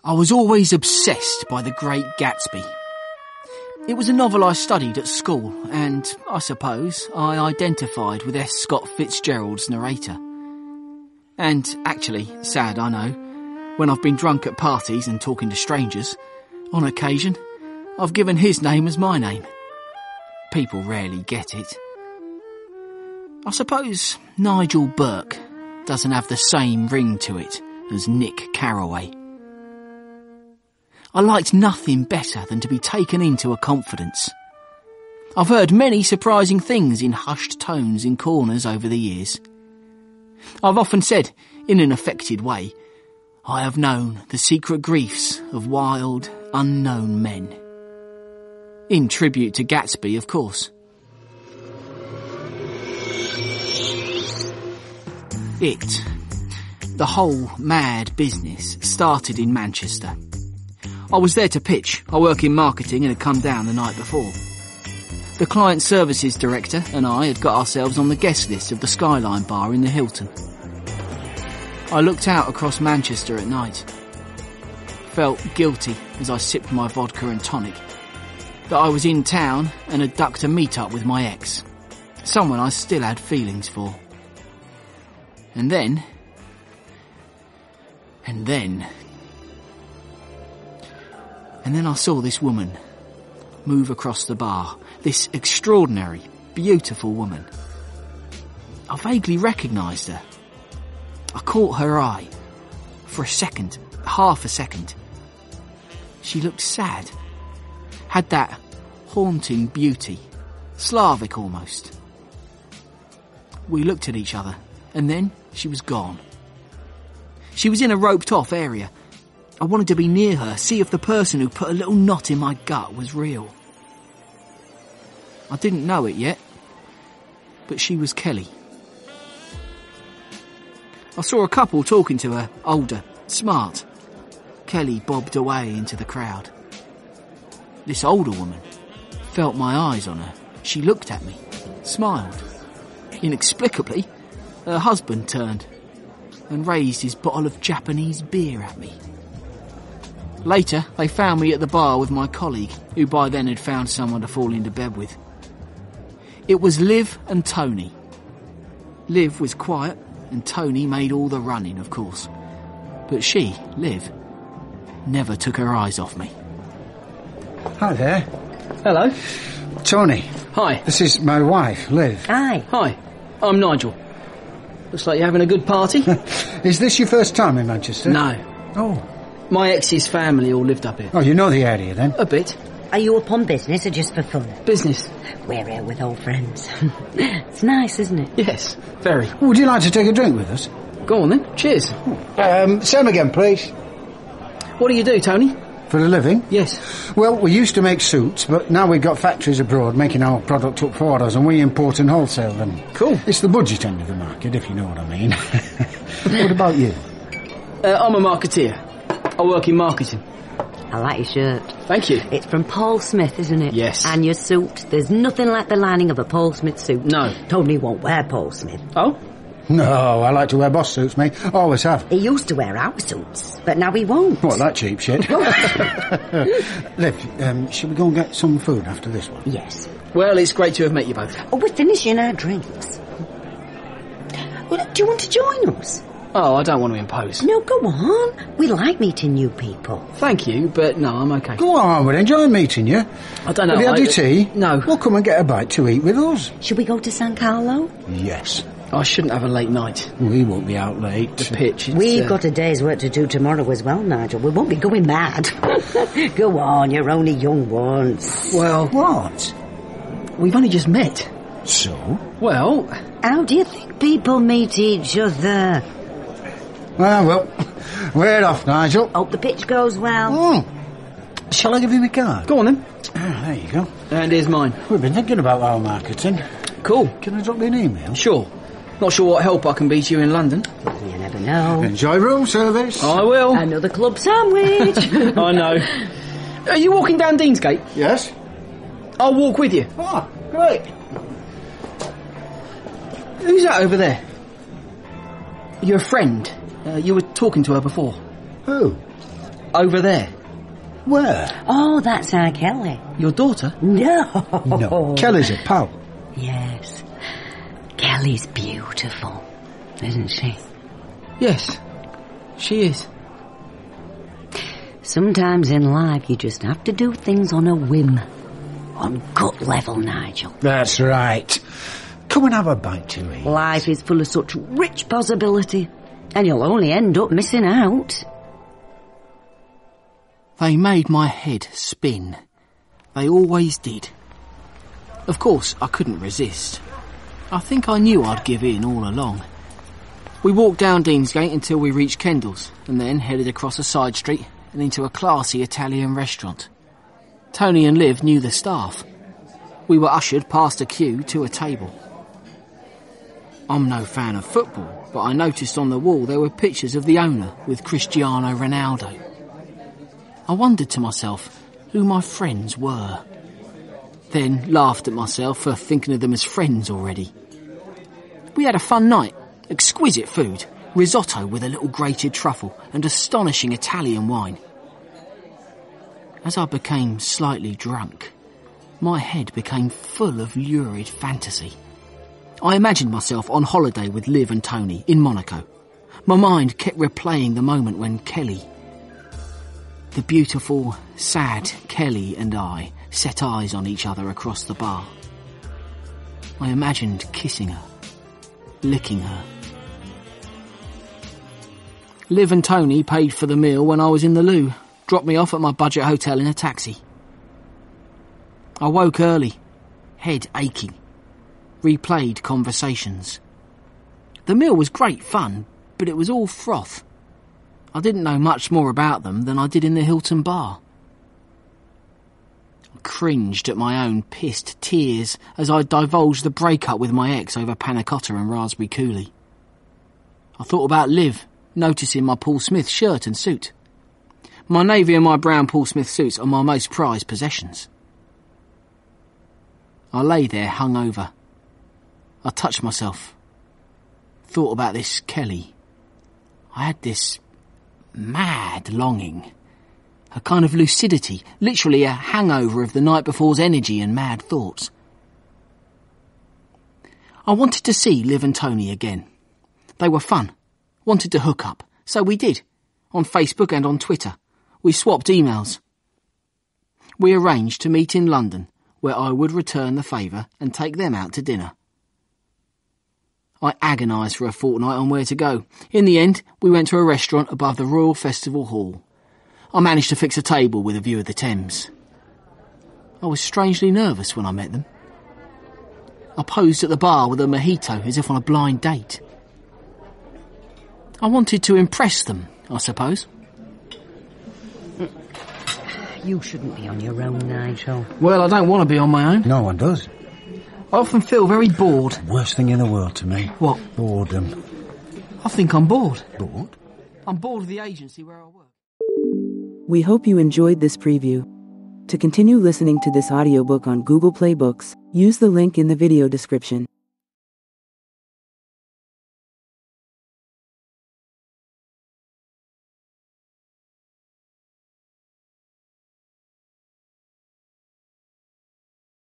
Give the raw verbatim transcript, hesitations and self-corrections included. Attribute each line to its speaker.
Speaker 1: I was always obsessed by The Great Gatsby. It was a novel I studied at school, and, I suppose, I identified with S. Scott Fitzgerald's narrator. And, actually, sad I know, when I've been drunk at parties and talking to strangers, on occasion, I've given his name as my name. People rarely get it. I suppose Nigel Burke doesn't have the same ring to it as Nick Carraway. I liked nothing better than to be taken into a confidence. I've heard many surprising things in hushed tones in corners over the years. I've often said, in an affected way, I have known the secret griefs of wild, unknown men. In tribute to Gatsby, of course. It, the whole mad business, started in Manchester. I was there to pitch. I work in marketing and had come down the night before. The client services director and I had got ourselves on the guest list of the Skyline bar in the Hilton. I looked out across Manchester at night. Felt guilty as I sipped my vodka and tonic that I was in town and had ducked a meet-up with my ex, someone I still had feelings for. And then... And then... And then I saw this woman move across the bar, this extraordinary, beautiful woman. I vaguely recognised her. I caught her eye. For a second, half a second. She looked sad. Had that haunting beauty, Slavic almost. We looked at each other, and then she was gone. She was in a roped-off area. I wanted to be near her, see if the person who put a little knot in my gut was real. I didn't know it yet, but she was Kelly. I saw a couple talking to her, older, smart. Kelly bobbed away into the crowd. This older woman felt my eyes on her. She looked at me, smiled. Inexplicably, her husband turned and raised his bottle of Japanese beer at me. Later, they found me at the bar with my colleague, who by then had found someone to fall into bed with. It was Liv and Tony. Liv was quiet, and Tony made all the running, of course. But she, Liv, never took her eyes off me.
Speaker 2: Hi there.
Speaker 3: Hello.
Speaker 2: Tony.
Speaker 3: Hi.
Speaker 2: This is my wife, Liv.
Speaker 4: Hi.
Speaker 3: Hi. I'm Nigel. Looks like you're having a good party.
Speaker 2: Is this your first time in Manchester?
Speaker 3: No.
Speaker 2: Oh.
Speaker 3: My ex's family all lived up here.
Speaker 2: Oh, you know the area then?
Speaker 3: A bit.
Speaker 4: Are you up on business or just for fun?
Speaker 3: Business.
Speaker 4: We're here with old friends. It's nice, isn't it?
Speaker 3: Yes, very.
Speaker 2: Would you like to take a drink with us?
Speaker 3: Go on then. Cheers.
Speaker 2: Um, same again, please.
Speaker 3: What do you do, Tony?
Speaker 2: For a living?
Speaker 3: Yes.
Speaker 2: Well, we used to make suits, but now we've got factories abroad making our product up for us, and we import and wholesale them.
Speaker 3: Cool.
Speaker 2: It's the budget end of the market, if you know what I mean. What about you?
Speaker 3: Uh, I'm a marketeer. I work in marketing.
Speaker 4: I like your shirt.
Speaker 3: Thank you.
Speaker 4: It's from Paul Smith, isn't it?
Speaker 3: Yes.
Speaker 4: And your suit. There's nothing like the lining of a Paul Smith suit.
Speaker 3: No.
Speaker 4: Tony won't wear Paul Smith.
Speaker 3: Oh?
Speaker 2: No, I like to wear boss suits, mate. Always have.
Speaker 4: He used to wear our suits, but now he won't.
Speaker 2: What, that cheap shit? Liv, um, should we go and get some food after this one?
Speaker 4: Yes.
Speaker 3: Well, it's great to have met you both.
Speaker 4: Oh, we're finishing our drinks. Well, do you want to join us?
Speaker 3: Oh, I don't want to impose.
Speaker 4: No, go on. We like meeting new people.
Speaker 3: Thank you, but no, I'm okay.
Speaker 2: Go on, we're enjoying meeting you.
Speaker 3: I don't know.
Speaker 2: Have you had
Speaker 3: I,
Speaker 2: your tea?
Speaker 3: No.
Speaker 2: Well, come and get a bite to eat with us.
Speaker 4: Should we go to San Carlo?
Speaker 2: Yes.
Speaker 3: I shouldn't have a late night.
Speaker 2: We won't be out late.
Speaker 3: The pitch. It's,
Speaker 4: We've
Speaker 3: uh...
Speaker 4: got a day's work to do tomorrow as well, Nigel. We won't be going mad. Go on, you're only young once.
Speaker 3: Well...
Speaker 2: What?
Speaker 3: We've only just met.
Speaker 2: So?
Speaker 3: Well...
Speaker 4: How do you think people meet each other?
Speaker 2: Ah, well, we're off, Nigel.
Speaker 4: Hope the pitch goes well.
Speaker 2: Oh. Shall I give you my card?
Speaker 3: Go on then.
Speaker 2: Ah, there you go.
Speaker 3: And here's mine.
Speaker 2: We've been thinking about our marketing.
Speaker 3: Cool.
Speaker 2: Can I drop you an email?
Speaker 3: Sure. Not sure what help I can be to you in London.
Speaker 4: You never know.
Speaker 2: Enjoy room service.
Speaker 3: I will.
Speaker 4: Another club sandwich.
Speaker 3: I know. Are you walking down Deansgate?
Speaker 2: Yes.
Speaker 3: I'll walk with you.
Speaker 2: Oh, great.
Speaker 3: Who's that over there? Your friend. Uh, you were talking to her before.
Speaker 2: Who?
Speaker 3: Over there.
Speaker 2: Where?
Speaker 4: Oh, that's our Kelly.
Speaker 3: Your daughter?
Speaker 4: No.
Speaker 2: No, Kelly's a pal.
Speaker 4: Yes. Kelly's beautiful, isn't she?
Speaker 1: Yes, she is.
Speaker 4: Sometimes in life you just have to do things on a whim. On gut level, Nigel.
Speaker 2: That's right. Come and have a bite to eat.
Speaker 4: Life is full of such rich possibility, and you'll only end up missing out.
Speaker 1: They made my head spin. They always did. Of course, I couldn't resist. I think I knew I'd give in all along. We walked down Deansgate until we reached Kendall's, and then headed across a side street and into a classy Italian restaurant. Tony and Liv knew the staff. We were ushered past a queue to a table. I'm no fan of football, but I noticed on the wall there were pictures of the owner with Cristiano Ronaldo. I wondered to myself who my friends were. Then laughed at myself for thinking of them as friends already. We had a fun night. Exquisite food, risotto with a little grated truffle and astonishing Italian wine. As I became slightly drunk, my head became full of lurid fantasy. I imagined myself on holiday with Liv and Tony in Monaco. My mind kept replaying the moment when Kelly, the beautiful, sad Kelly and I set eyes on each other across the bar. I imagined kissing her, licking her. Liv and Tony paid for the meal when I was in the loo, dropped me off at my budget hotel in a taxi. I woke early, head aching, replayed conversations. The meal was great fun, but it was all froth. I didn't know much more about them than I did in the Hilton bar. I cringed at my own pissed tears as I divulged the breakup with my ex over panna cotta and raspberry coulis. I thought about Liv, noticing my Paul Smith shirt and suit. My navy and my brown Paul Smith suits are my most prized possessions. I lay there hungover. I touched myself. Thought about this Kelly. I had this mad longing. A kind of lucidity, literally a hangover of the night before's energy and mad thoughts. I wanted to see Liv and Tony again. They were fun. Wanted to hook up. So we did. On Facebook and on Twitter. We swapped emails. We arranged to meet in London, where I would return the favour and take them out to dinner. I agonised for a fortnight on where to go. In the end, we went to a restaurant above the Royal Festival Hall. I managed to fix a table with a view of the Thames. I was strangely nervous when I met them. I posed at the bar with a mojito as if on a blind date. I wanted to impress them, I suppose.
Speaker 4: You shouldn't be on your own, Nigel.
Speaker 1: Well, I don't want to be on my own.
Speaker 2: No one does.
Speaker 1: I often feel very bored.
Speaker 2: Worst thing in the world to me.
Speaker 1: What?
Speaker 2: Boredom.
Speaker 1: I think I'm bored.
Speaker 2: Bored?
Speaker 1: I'm bored of the agency where I work.
Speaker 5: We hope you enjoyed this preview. To continue listening to this audiobook on Google Play Books, use the link in the video description.